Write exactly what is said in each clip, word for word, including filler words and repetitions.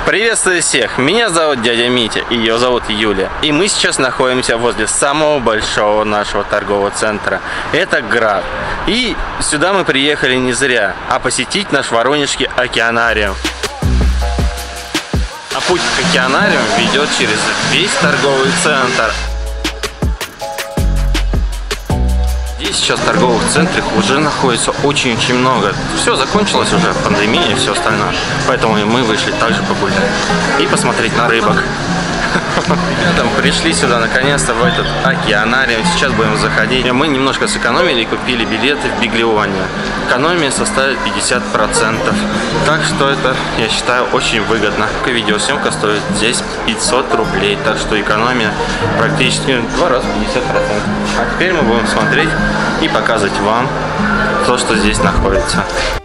Приветствую всех! Меня зовут дядя Митя, и ее зовут Юля. И мы сейчас находимся возле самого большого нашего торгового центра. Это Град. И сюда мы приехали не зря, а посетить наш воронежский океанариум. А путь к океанариуму ведет через весь торговый центр. Здесь сейчас в торговых центрах уже находится очень-очень много. Все закончилось уже, пандемия и все остальное. Поэтому мы вышли также погулять и посмотреть на рыбок. Ребята, пришли сюда наконец-то в этот океанариум. Сейчас будем заходить. Мы немножко сэкономили и купили билеты в Биглионе. Экономия составит пятьдесят процентов. Так что это, я считаю, очень выгодно. Видеосъемка стоит здесь пятьсот рублей. Так что экономия практически в два раза пятьдесят процентов. А теперь мы будем смотреть и показывать вам то, что здесь находится.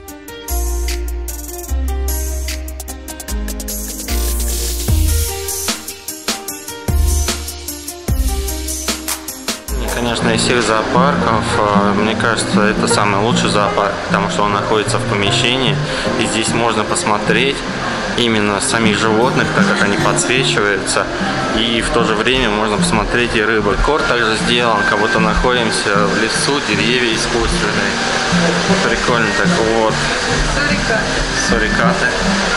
Конечно, из всех зоопарков, мне кажется, это самый лучший зоопарк, потому что он находится в помещении, и здесь можно посмотреть именно самих животных, так как они подсвечиваются, и в то же время можно посмотреть и рыбы. Декор также сделан, как будто находимся в лесу, деревья искусственные. Прикольно так вот. Сурикаты.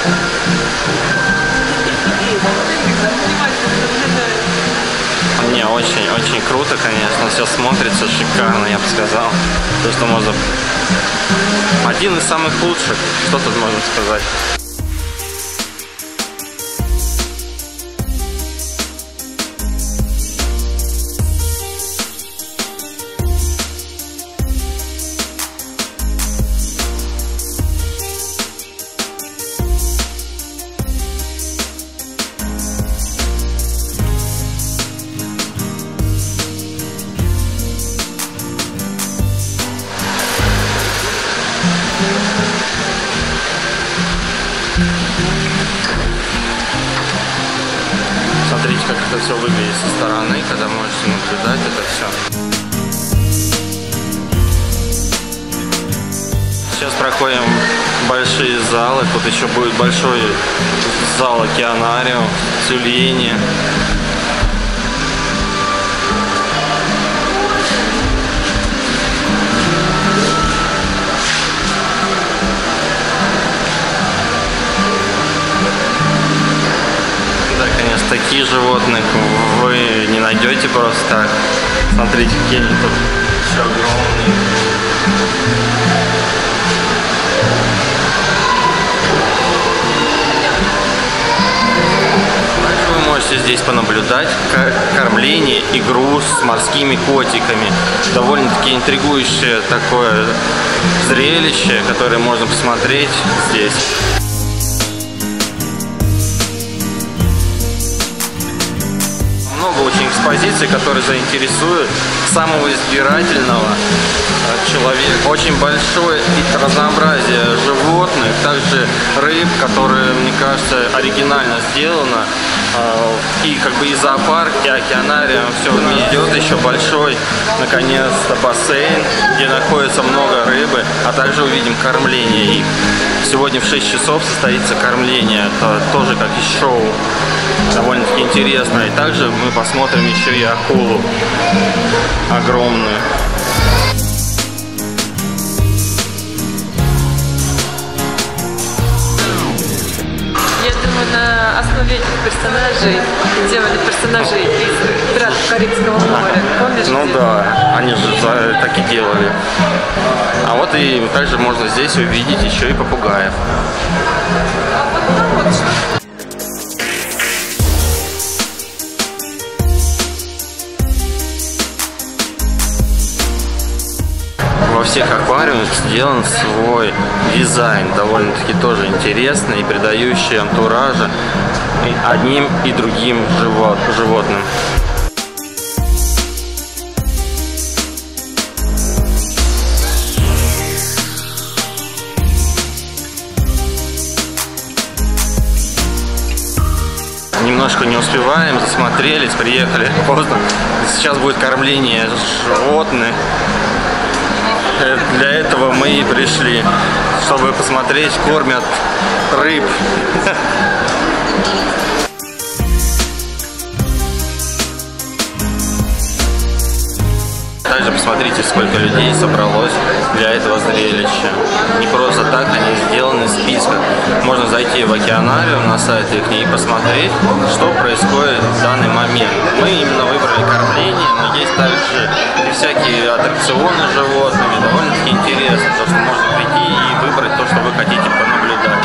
Не, очень-очень круто, конечно, все смотрится шикарно, я бы сказал. То, что можно... Один из самых лучших, что тут можно сказать. Смотрите, как это все выглядит со стороны, когда можете наблюдать это все. Сейчас проходим большие залы. Тут еще будет большой зал океанариум, тюлени. Таких животных вы не найдете просто так. Смотрите, какие они тут еще огромные. Также вы можете здесь понаблюдать кормление, игру с морскими котиками. Довольно-таки интригующее такое зрелище, которое можно посмотреть здесь. Много очень экспозиций, которые заинтересуют самого избирательного человека. Очень большое разнообразие животных, также рыб, которые, мне кажется, оригинально сделано. И как бы и зоопарк, и океанариум, все вместе. Идет еще большой, наконец-то, бассейн, где находится много рыбы, а также увидим кормление их. Сегодня в шесть часов состоится кормление, это тоже как и шоу, довольно-таки интересно. И также мы посмотрим еще и акулу огромную. На основе этих персонажей делали персонажей из «Пиратов Карибского моря». Помнишь? Ну где? да, они же так и делали. А вот и также можно здесь увидеть еще и попугаев. А вот там вот что? Во всех аквариумах сделан свой дизайн, довольно-таки тоже интересный и придающий антуража одним и другим живот, животным. Немножко не успеваем, засмотрелись, приехали поздно. Сейчас будет кормление животных. Для этого мы и пришли, чтобы посмотреть, кормят рыб. посмотрите, сколько людей собралось для этого зрелища. Не просто так они сделаны в списках. Можно зайти в океанариум на сайт их и посмотреть, что происходит в данный момент. Мы именно выбрали кормление, но есть также и всякие аттракционы с животными. Довольно-таки интересно, потому что можно прийти и выбрать то, что вы хотите понаблюдать.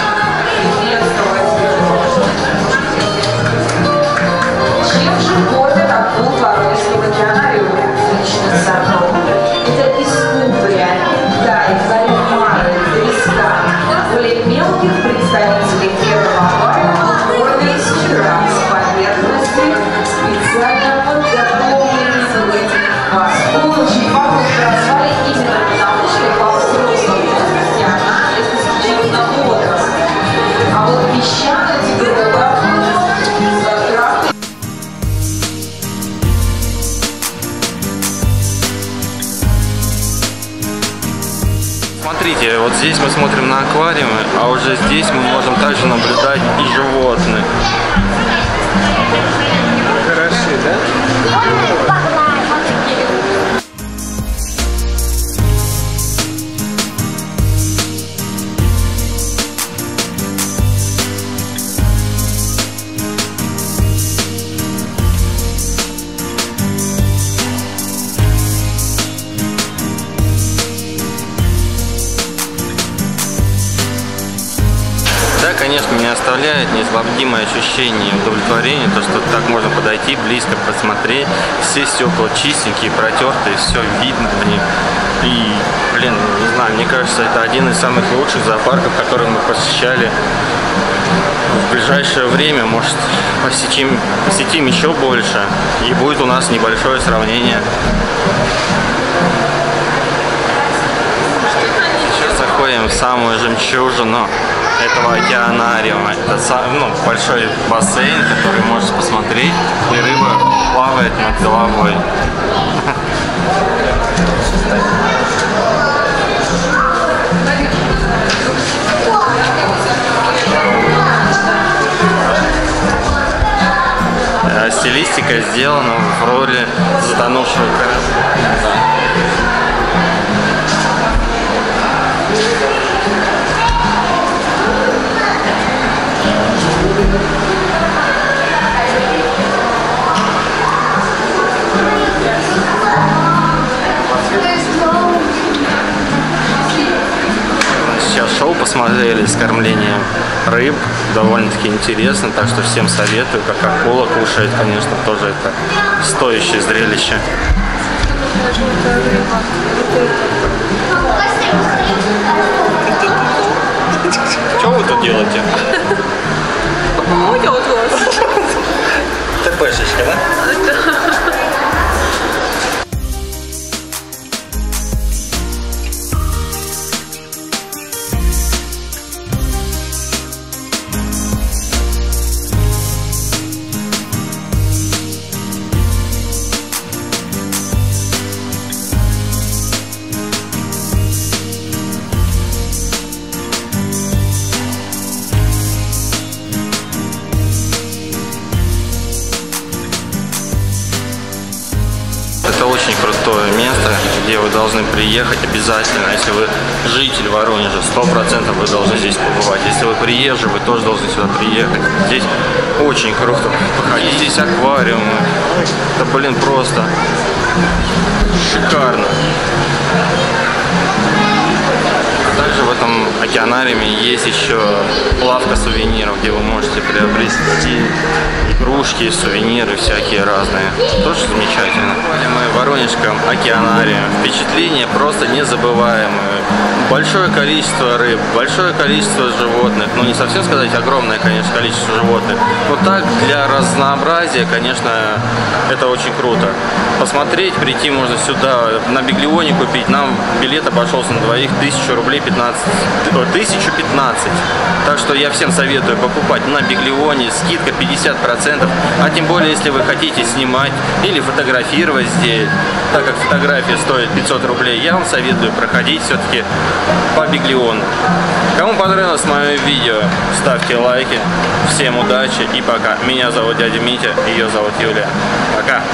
Чем же кормят акул в Воронежском океанариуме? Лично со мной. Это искумбрия, тай, кальмары, треска. Более мелких представителей первого аквариума кормят вчера с поверхности специально подготовленных. Вас очень похоже назвали именно потому, что по взрослому океанариум исключительно возраст. А вот песчаная тигровая Смотрите, вот здесь мы смотрим на аквариумы, а уже здесь мы можем также наблюдать и животных. Хороши, да? Да, конечно, меня оставляет неизгладимое ощущение удовлетворения, то, что так можно подойти, близко посмотреть, все стекла чистенькие, протертые, все видно в них. И, блин, не знаю, мне кажется, это один из самых лучших зоопарков, которые мы посещали. В ближайшее время, может, посетим, посетим еще больше, и будет у нас небольшое сравнение. Сейчас заходим в самую жемчужину этого океанариума. Это ну, большой бассейн, который можешь посмотреть, и рыба плавает над головой. Стилистика сделана в роли затонувшего корабля. Сейчас шоу посмотрели с кормлением рыб, довольно-таки интересно, так что всем советую, как акула кушает, конечно, тоже это стоящее зрелище. Что вы тут делаете? Моет вас. ТПшечка, да? Это очень крутое место, где вы должны приехать обязательно. Если вы житель Воронежа, сто процентов вы должны здесь побывать. Если вы приезжий, вы тоже должны сюда приехать. Здесь очень круто походить. Здесь аквариумы. Это, блин, просто шикарно. Также в этом океанариуме есть еще лавка сувениров, где вы можете приобрести игрушки, сувениры всякие разные. Тоже замечательно. Мы в Воронежском океанариуме. Впечатления просто незабываемые. Большое количество рыб, большое количество животных. Ну, не совсем сказать огромное, конечно, количество животных. Но так, для разнообразия, конечно, это очень круто. Посмотреть, прийти можно сюда, на Биглионе купить. Нам билет обошелся на двоих тысячу рублей пятнадцать. тысячу пятнадцать. Так что я всем советую покупать на Биглионе, скидка пятьдесят процентов. А тем более, если вы хотите снимать или фотографировать здесь, так как фотография стоит пятьсот рублей, я вам советую проходить все-таки по Биглиону. Кому понравилось мое видео, ставьте лайки. Всем удачи и пока. Меня зовут дядя Митя, ее зовут Юлия. Пока.